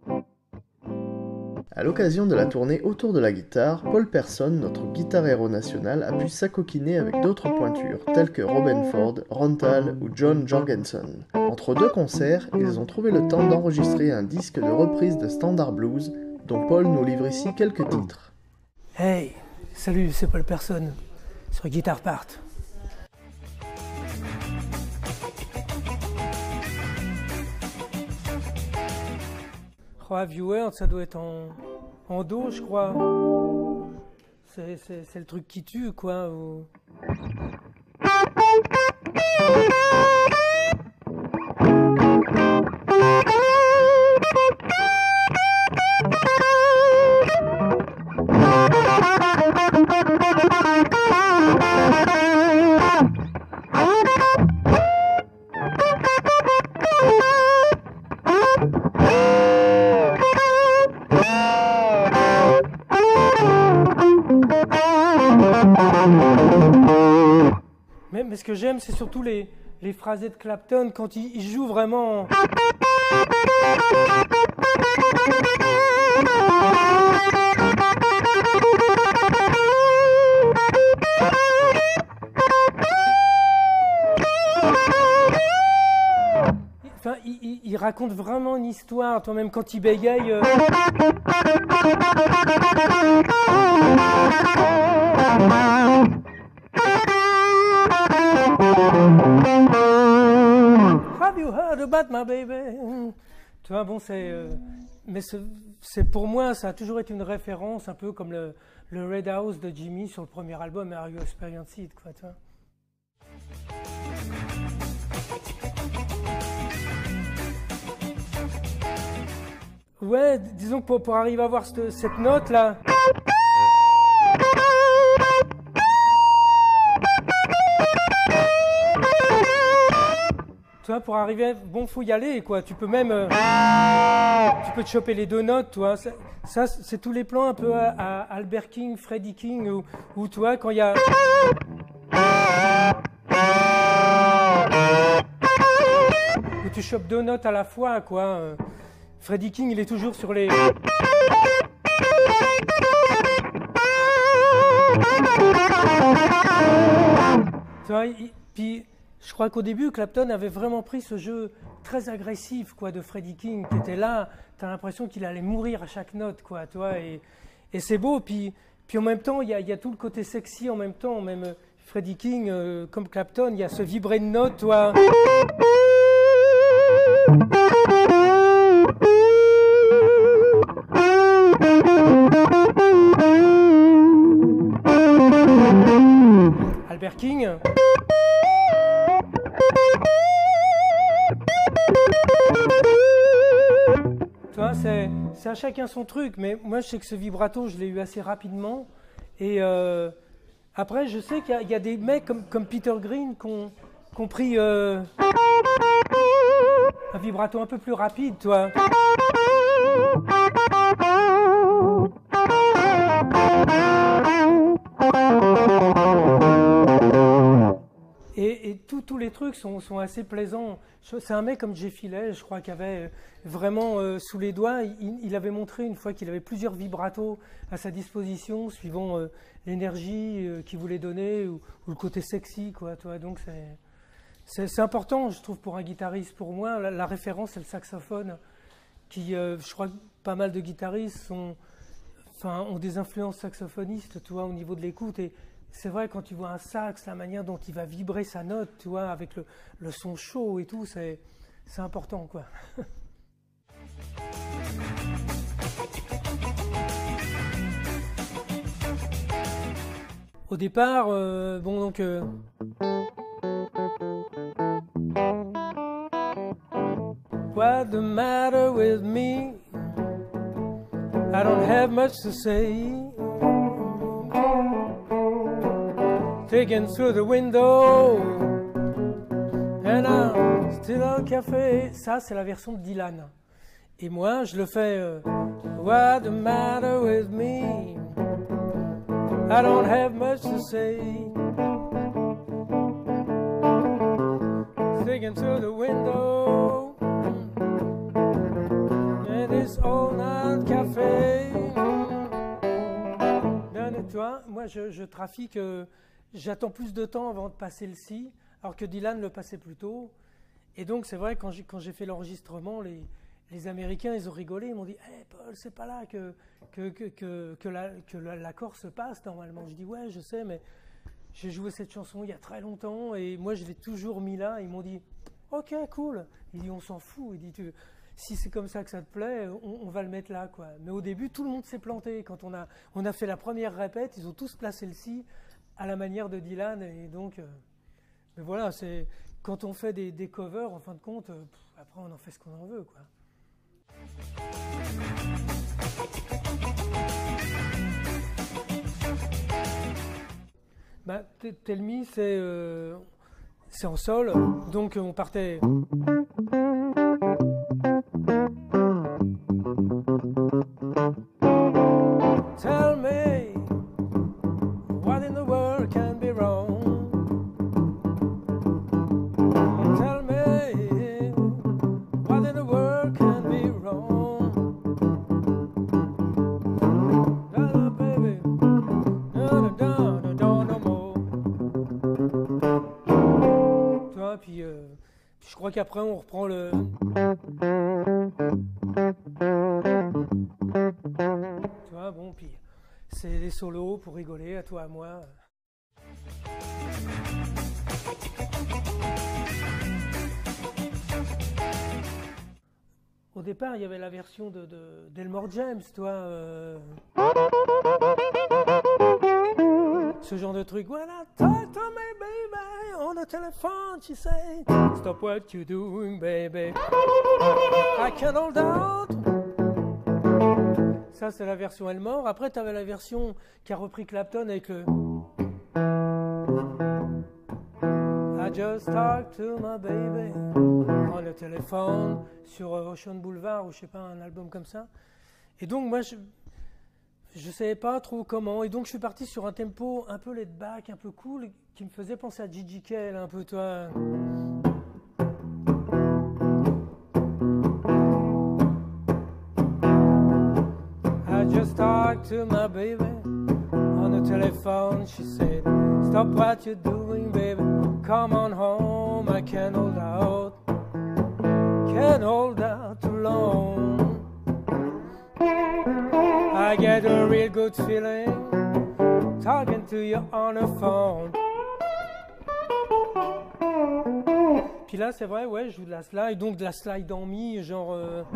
À l'occasion de la tournée autour de la guitare, Paul Person, notre guitar héros national, a pu s'acoquiner avec d'autres pointures telles que Robben Ford, Rontal ou John Jorgensen. Entre deux concerts, ils ont trouvé le temps d'enregistrer un disque de reprise de standard blues, dont Paul nous livre ici quelques titres. Hey, salut, c'est Paul Person sur Guitar Part. Oh, Have You Heard, ça doit être en do, je crois. C'est le truc qui tue, quoi. Mais ce que j'aime, c'est surtout les phrasés de Clapton quand il joue vraiment. Enfin, il raconte vraiment une histoire, toi même quand il bégaye. Have you heard about my baby? Tu vois, bon, mais c'est pour moi, ça a toujours été une référence, un peu comme le Red House de Jimmy sur le premier album, Are You Experience It, quoi, tu vois. Ouais, disons que pour arriver à avoir cette note-là. Tu vois, pour arriver, bon, faut y aller, quoi. Tu peux même, tu peux te choper les deux notes, tu vois. Ça c'est tous les plans un peu à Albert King, Freddie King, où tu vois, quand il y a. Où tu chopes deux notes à la fois, quoi. Freddie King, il est toujours sur les. Tu vois, puis je crois qu'au début, Clapton avait vraiment pris ce jeu très agressif, quoi, de Freddie King, qui était là. T'as l'impression qu'il allait mourir à chaque note, quoi, tu vois. Et c'est beau. Puis en même temps, il y a tout le côté sexy en même temps. Même Freddie King, comme Clapton, il y a ce vibré de notes, tu vois. Albert King. Tu vois, c'est à chacun son truc, mais moi je sais que ce vibrato, je l'ai eu assez rapidement. Et après, je sais qu'il y a des mecs comme Peter Green qui ont pris un vibrato un peu plus rapide, tu vois. Et tous les trucs sont assez plaisants. C'est un mec comme Jeff Lynne, je crois, qui avait vraiment sous les doigts, il avait montré une fois qu'il avait plusieurs vibratos à sa disposition, suivant l'énergie qu'il voulait donner ou le côté sexy, quoi. Tu vois, donc c'est important, je trouve, pour un guitariste. Pour moi, la référence, c'est le saxophone, qui, je crois que pas mal de guitaristes ont des influences saxophonistes, tu vois, au niveau de l'écoute. Et c'est vrai, quand tu vois un sax, la manière dont il va vibrer sa note, tu vois, avec le son chaud et tout, c'est important, quoi. Au départ, bon, donc... What's the matter with me? I don't have much to say. Taken through the window and I'm still au café. Ça, c'est la version de Dylan. Et moi, je le fais What's the matter with me? I don't have much to say. Taken through the window and this all-night café. Tu vois, moi je trafique, j'attends plus de temps avant de passer le si, alors que Dylan le passait plus tôt. Et donc c'est vrai, quand j'ai fait l'enregistrement, les Américains, ils ont rigolé, ils m'ont dit hey, « Paul, c'est pas là que l'accord se passe normalement ». Je dis « Ouais, je sais, mais j'ai joué cette chanson il y a très longtemps et moi je l'ai toujours mis là ». Ils m'ont dit « Ok, cool ». Il dit « On s'en fout ». Il dit « Si c'est comme ça que ça te plaît, on va le mettre là, quoi. » Mais au début, tout le monde s'est planté. Quand on a fait la première répète, ils ont tous placé le si à la manière de Dylan. Et donc, mais voilà, c'est quand on fait des covers, en fin de compte, après on en fait ce qu'on en veut, quoi. Bah, Tell Me, c'est en sol, donc on partait. Tell me, what in the world can be wrong? Tell me, what in the world can be wrong? Da baby, no more. Tu vois, puis je crois qu'après on reprend le. Tu vois, bon, puis c'est les solos pour rigoler, à toi, à moi. Au départ, il y avait la version d'Elmore James, toi. Ce genre de truc. Voilà, talk to me, baby, on the telephone, she said. Stop what you doing, baby. I can't hold out. Ça, c'est la version Elmore. Après, tu avais la version qui a repris Clapton avec le. I just talked to my baby on the telephone sur Ocean Boulevard ou je sais pas, un album comme ça. Et donc, moi, je savais pas trop comment. Et donc, je suis parti sur un tempo un peu laid back, un peu cool, qui me faisait penser à Gigi Kell, un peu, toi. I just talked to my baby on the telephone. She said, stop what you're doing, baby. Come on home. I can't hold out. Can't hold out too long. I get a real good feeling talking to you on the phone. Puis là, c'est vrai, ouais, je joue de la slide, donc de la slide en mi, genre.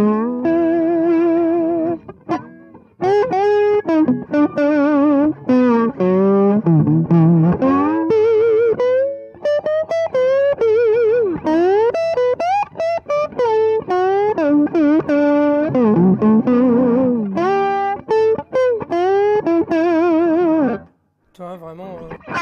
Tu vois, vraiment.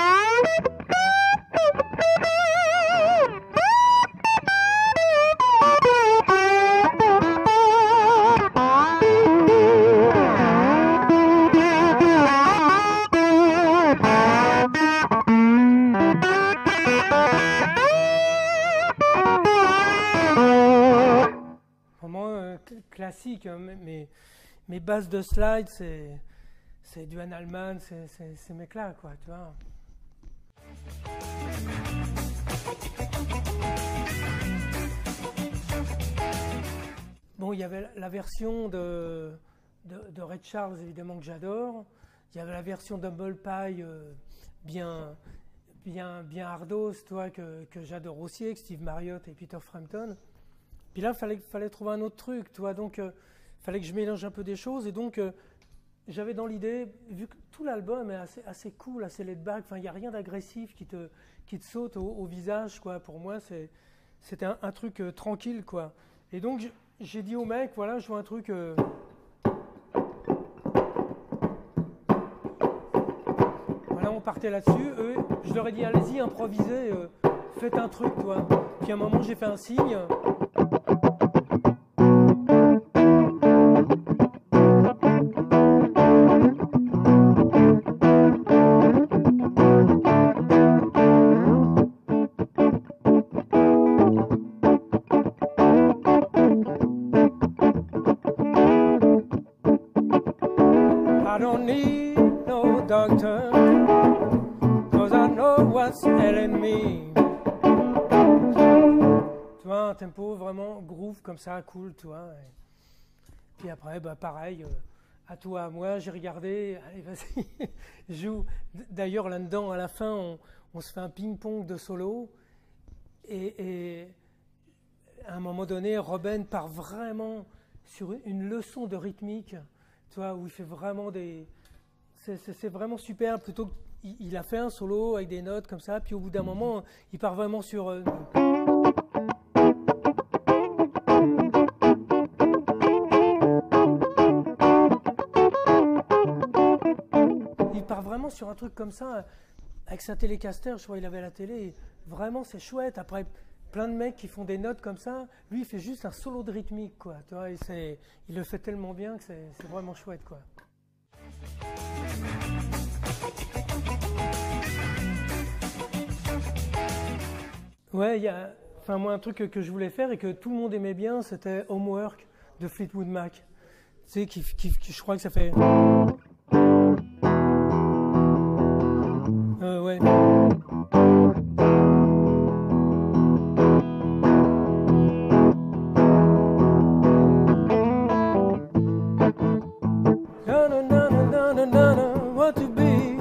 Classique, hein, mes bases de slide, c'est du Allman, c'est ces mecs-là, quoi, tu vois. Bon, il y avait la version de Ray Charles, évidemment, que j'adore. Il y avait la version d'Humble Pie, bien hardos, toi, que j'adore aussi, avec Steve Marriott et Peter Frampton. Puis là, il fallait trouver un autre truc, tu vois, donc il fallait que je mélange un peu des choses, et donc j'avais dans l'idée, vu que tout l'album est assez cool, assez laid back, enfin il n'y a rien d'agressif qui te saute au visage, quoi. Pour moi, c'était un truc tranquille, quoi. Et donc j'ai dit au mec, voilà, je veux un truc. Voilà, on partait là-dessus. Eux, je leur ai dit, allez-y, improvisez, faites un truc, toi. Puis à un moment, j'ai fait un signe. that's Elle and Me. Tu vois, un tempo vraiment groove comme ça, cool, tu vois. Et puis après, bah, pareil, à toi, à moi, j'ai regardé, allez, vas-y, joue. D'ailleurs, là-dedans, à la fin, on se fait un ping-pong de solo. Et à un moment donné, Robin part vraiment sur une leçon de rythmique, tu vois, où il fait vraiment des... C'est vraiment super, plutôt qu'il a fait un solo avec des notes comme ça, puis au bout d'un moment, il part vraiment sur... il part vraiment sur un truc comme ça, avec sa télécaster, je crois qu'il avait la télé, et vraiment c'est chouette. Après, plein de mecs qui font des notes comme ça, lui il fait juste un solo de rythmique, quoi. Tu vois, il le fait tellement bien que c'est vraiment chouette, quoi. Ouais, il y a, enfin moi un truc que je voulais faire et que tout le monde aimait bien, c'était Homework de Fleetwood Mac. Tu sais, je crois que ça fait. Ouais. What to be?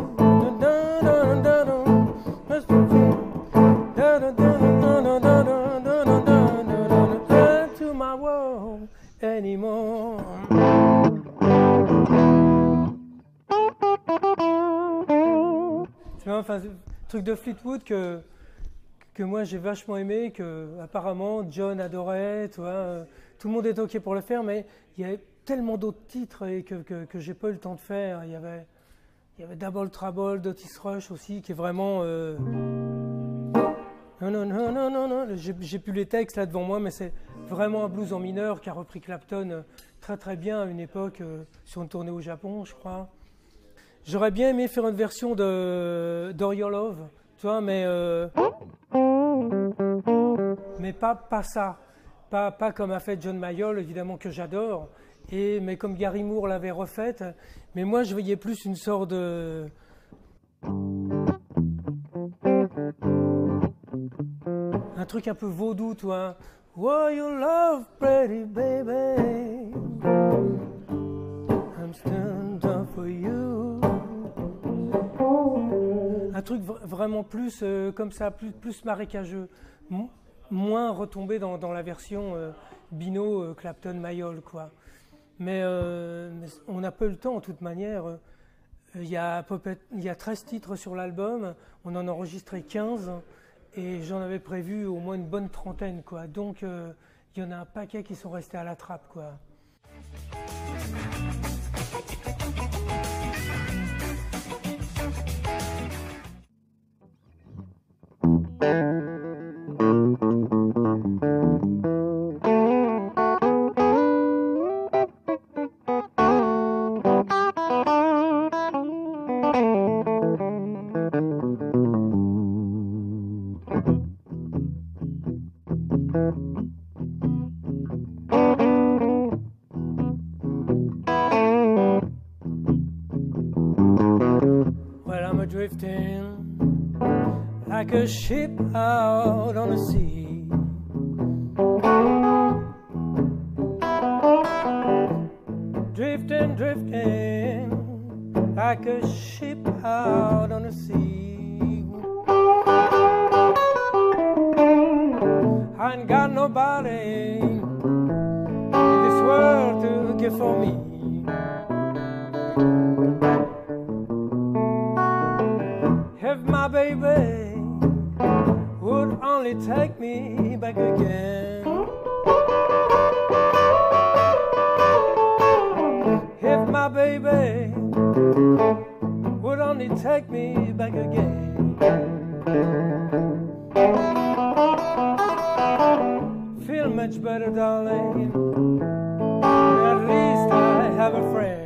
To my world anymore. Tu vois, enfin, truc de Fleetwood que moi j'ai vachement aimé, que apparemment John adorait, tu vois, tout le monde est ok pour le faire, mais il y avait tellement d'autres titres et que j'ai pas eu le temps de faire. Il y avait Double Trouble d'Otis Rush aussi, qui est vraiment... Non, j'ai plus les textes là devant moi, mais c'est vraiment un blues en mineur qui a repris Clapton très très bien à une époque, sur une tournée au Japon, je crois. J'aurais bien aimé faire une version de Door Your Love, tu vois, mais pas ça. Pas comme a fait John Mayall, évidemment, que j'adore, mais comme Gary Moore l'avait refaite. Mais moi, je voyais plus une sorte de... un truc un peu vaudou, toi. Oh, you love pretty baby, I'm stand up for you. Un truc vraiment plus comme ça, plus marécageux, moins retombé dans la version Bino, Clapton, Mayall, quoi. Mais on n'a pas eu le temps, en toute manière. Il y a 13 titres sur l'album, on en a enregistré 15, et j'en avais prévu au moins une bonne trentaine, quoi. Donc, il y en a un paquet qui sont restés à la trappe, quoi. Drifting like a ship out on the sea. Drifting like a ship out on the sea. I ain't got nobody in this world to care for me. If my baby would only take me back again. If my baby would only take me back again. Feel much better, darling. At least I have a friend.